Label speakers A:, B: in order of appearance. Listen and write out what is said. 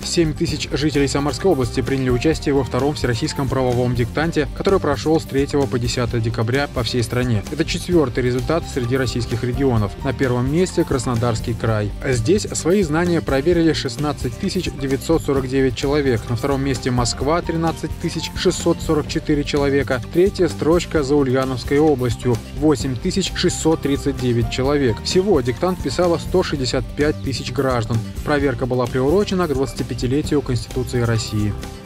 A: 7 тысяч жителей Самарской области приняли участие во втором всероссийском правовом диктанте, который прошел с 3 по 10 декабря по всей стране. Это 4-й результат среди российских регионов. На первом месте Краснодарский край. Здесь свои знания проверили 16 949 человек. На втором месте Москва — 13 644 человека. Третья строчка за Ульяновской областью — 8 639 человек. Всего диктант писало 165 тысяч граждан. Проверка была приурочена к 25-летию Конституции России.